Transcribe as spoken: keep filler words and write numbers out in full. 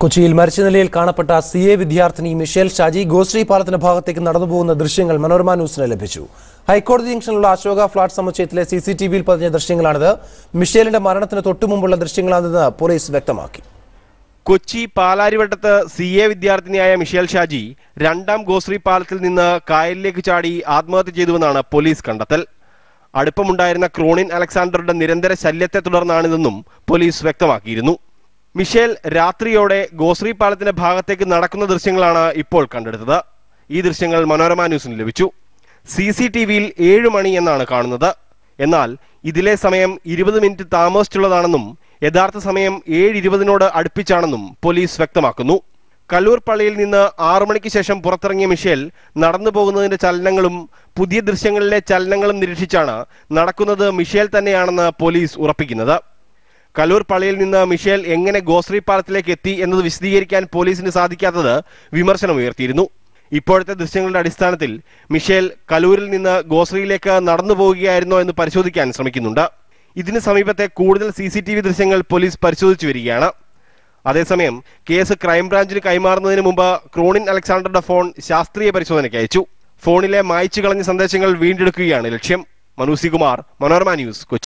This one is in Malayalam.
കൊച്ചിയിൽ മരിച്ച നിലയിൽ കാണപ്പെട്ട സി എ വിദ്യാർത്ഥിനി മിഷേൽ ഷാജി ഗോസ്രീ പാലത്തിന്റെ ഭാഗത്തേക്ക് നടന്നുപോകുന്ന ദൃശ്യങ്ങൾ മനോരമ ന്യൂസിന് ലഭിച്ചു. ഹൈക്കോടതി ജംഗ്ഷനിലുള്ള അശോക ഫ്ളാറ്റ് സമുച്ചയത്തിലെ സി സി ടി വിയിൽ പതിഞ്ഞ ദൃശ്യങ്ങളാണിത്. മിഷേലിന്റെ മരണത്തിന് തൊട്ടുമുമ്പുള്ള ദൃശ്യങ്ങളാണെന്ന് പോലീസ് വ്യക്തമാക്കി. കൊച്ചി പാലാരിവട്ടത്ത് സി എ വിദ്യാർത്ഥിനിയായ മിഷേൽ ഷാജി രണ്ടാം ഗോസ്രീ പാലത്തിൽ നിന്ന് കായലിലേക്ക് ചാടി ആത്മഹത്യ ചെയ്തുവെന്നാണ് പോലീസ് കണ്ടെത്തൽ. അടുപ്പമുണ്ടായിരുന്ന ക്രോണിൻ അലക്സാണ്ടറുടെ നിരന്തര ശല്യത്തെ തുടർന്നാണിതെന്നും പോലീസ് വ്യക്തമാക്കിയിരുന്നു. മിഷേൽ രാത്രിയോടെ ഗോസ്രീ പാലത്തിന്റെ ഭാഗത്തേക്ക് നടക്കുന്ന ദൃശ്യങ്ങളാണ് ഇപ്പോൾ കണ്ടെടുത്തത്. ഈ ദൃശ്യങ്ങൾ മനോരമ ന്യൂസിന് ലഭിച്ചു. സി സി ടി വിയിൽ ഏഴ് മണി എന്നാണ് കാണുന്നത്. എന്നാൽ ഇതിലെ സമയം ഇരുപത് മിനിറ്റ് താമസിച്ചുള്ളതാണെന്നും യഥാർത്ഥ സമയം ഏഴ് ഇരുപതിനോട് അടുപ്പിച്ചാണെന്നും പോലീസ് വ്യക്തമാക്കുന്നു. കല്ലൂർ പള്ളിയിൽ നിന്ന് ആറു മണിക്ക് ശേഷം പുറത്തിറങ്ങിയ മിഷേൽ നടന്നു പോകുന്നതിന്റെ ചലനങ്ങളും പുതിയ ദൃശ്യങ്ങളിലെ ചലനങ്ങളും നിരീക്ഷിച്ചാണ് നടക്കുന്നത് മിഷേൽ തന്നെയാണെന്ന് പോലീസ് ഉറപ്പിക്കുന്നത്. കല്ലൂർ പള്ളിയിൽ നിന്ന് മിഷേൽ എങ്ങനെ ഗോസ്രീ പാലത്തിലേക്ക് എത്തി എന്നത് വിശദീകരിക്കാൻ പോലീസിന് സാധിക്കാത്തത് വിമർശനം ഉയർത്തിയിരുന്നു. ഇപ്പോഴത്തെ ദൃശ്യങ്ങളുടെ അടിസ്ഥാനത്തിൽ മിഷേൽ കല്ലൂരിൽ നിന്ന് ഗോസ്രിയിലേക്ക് നടന്നു പോവുകയായിരുന്നോ എന്ന് പരിശോധിക്കാൻ ശ്രമിക്കുന്നുണ്ട്. ഇതിന് സമീപത്തെ കൂടുതൽ സി സി ടി വി ദൃശ്യങ്ങൾ പോലീസ് പരിശോധിച്ചു വരികയാണ്. അതേസമയം കേസ് ക്രൈംബ്രാഞ്ചിന് കൈമാറുന്നതിന് മുമ്പ് ക്രോണിൻ അലക്സാണ്ടറുടെ ഫോൺ ശാസ്ത്രീയ പരിശോധനയ്ക്ക് അയച്ചു. ഫോണിലെ മായ്ച്ചു കളഞ്ഞ സന്ദേശങ്ങൾ വീണ്ടെടുക്കുകയാണ് ലക്ഷ്യം. Manu C Kumar, Manorama news, Kochi.